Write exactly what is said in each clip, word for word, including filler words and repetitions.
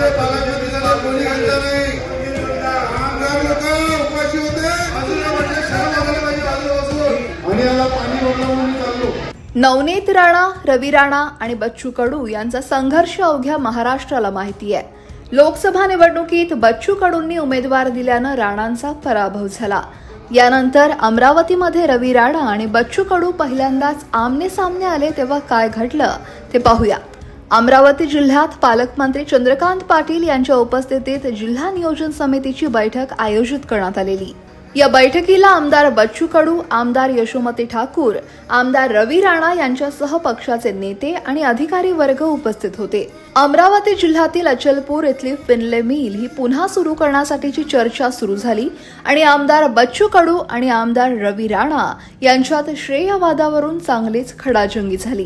पालकमंत्री झाले कोणी घातलं नाही, आमदार लोक उपाशी होते, बाजूला म्हणजे शहर बघायला पाहिजे बाजूला आणि याला पाणी भरलं म्हणून चाललो। नवनीत राणा, रवी राणा आणि बच्चू कडू यांचा संघर्ष अवघ्या महाराष्ट्राला माहिती आहे। लोकसभा निवडणुकीत बच्चू कडूंनी उमेदवार दिल्यानं राणांचा पराभव झाला। यानंतर अमरावतीमध्ये रवी राणा आणि बच्चू कडू पहिल्यांदाच आमने सामने आले तेव्हा काय घडलं ते पाहूया। अमरावती जिल्ह्यात पालकमंत्री चंद्रकांत पाटील यांच्या उपस्थितीत जिल्हा नियोजन समितीची बैठक आयोजित करण्यात आलेली। या बैठकीला आमदार बच्चू कडू, आमदार यशोमती ठाकूर, आमदार रवी राणा यांच्यासह पक्षाचे नेते आणि अधिकारी वर्ग उपस्थित होते। अमरावती जिल्ह्यातील अचलपूर इथली फिनले मिल ही पुन्हा सुरू करण्यासाठीची चर्चा सुरू झाली आणि आमदार बच्चू कडू आणि आमदार रवी राणा यांच्यात श्रेयवादावरून चांगलीच खडाजंगी झाली।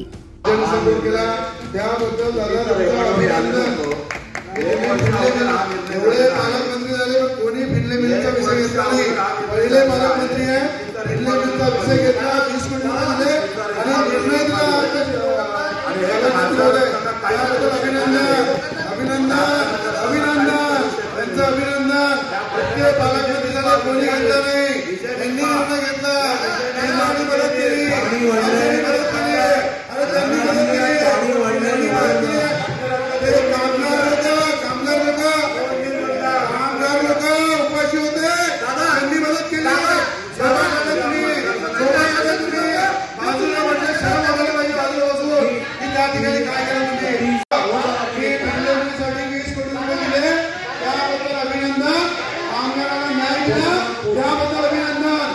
पहिले पालकमंत्री आहे, फिनले मिलचा विषय घेतला, वीस कोटी दिले आणि निर्णय दिला आणि अभिनंदन अभिनंदन अभिनंदन त्यांचं अभिनंदन। प्रत्येक पालकमंत्री झाले कोणी घातलं नाही, त्यांनी निर्णय घेतला, त्यांनी मदत केली, त्यांनी मदत केली अरे त्यांनी मदत केली त्यांनी मदत केली ते कामगार लोक कामगार लोक कामगार लोक उपाशी होते, त्यांनी मदत केली, बाजूला म्हणजे शहर बघायला पाहिजे बाजूला बसून की त्या ठिकाणी काय केलं म्हणजे साठी वीस कोटी रुपये दिले त्याबद्दल अभिनंदन, कामगारांना न्याय दिला त्याबद्दल अभिनंदन।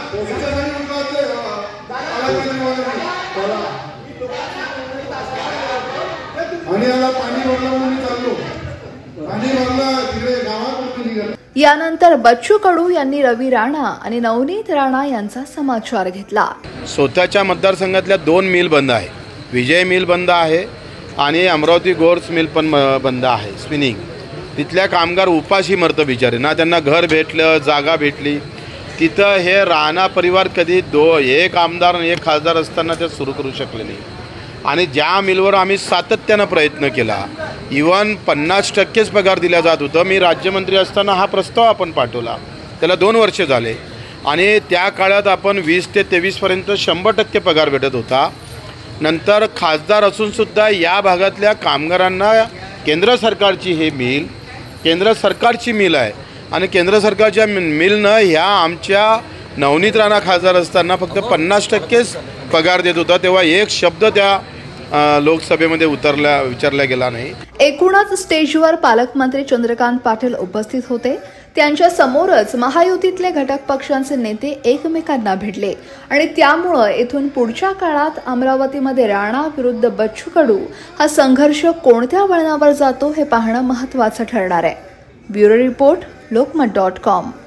आणि याला पाणी भरलं म्हणून चाललो, पाणी भरलं तिकडे गावात निघालं। यानंतर बच्चू कडू यांनी रवी राणा आणि नवनीत राणा यांचा समाचार घेतला। स्वतःच्या मतदारसंघातल्या दोन मिल बंद आहे, विजय मिल बंद आहे आणि अमरावती गोर्स मिल पण बंद आहे स्पिनिंग। तिथल्या कामगार उपाशी मरतं बिचारे, ना त्यांना घर भेटलं, जागा भेटली। तिथं हे राणा परिवार कधी दो एक आमदार आणि एक खासदार असताना ते सुरू करू शकले नाही आणि ज्या मिलवर आम्ही सातत्यानं प्रयत्न केला, इवन पन्नास टक्केच पगार दिला जात होतं। मी राज्यमंत्री असताना हा प्रस्ताव आपण पाठवला, त्याला दोन वर्ष झाले आणि त्या काळात आपण वीस ते तेवीसपर्यंत शंभर टक्के पगार भेटत होता। नंतर खासदार असूनसुद्धा या भागातल्या कामगारांना केंद्र सरकारची हे मिल केंद्र सरकारची मिल आहे आणि केंद्र सरकारच्या मिलनं ह्या आमच्या नवनीत राणा खासदार असताना फक्त पन्नास टक्केच पगार देत होता, तेव्हा एक शब्द त्या लोकसभेमध्ये उतरला विचारला गेला नाही। एकूणच स्टेजवर पालकमंत्री चंद्रकांत पाटील उपस्थित होते। त्यांच्या समोरच महायुतीतले घटक पक्षांचे नेते एकमेकांना भेटले आणि त्यामुळे इथून पुढच्या काळात अमरावतीमध्ये राणा विरुद्ध बच्चू कडू हा संघर्ष कोणत्या वळणावर जातो हे पाहणं महत्त्वाचं ठरणार आहे। Bureau report, Lokmat dot com.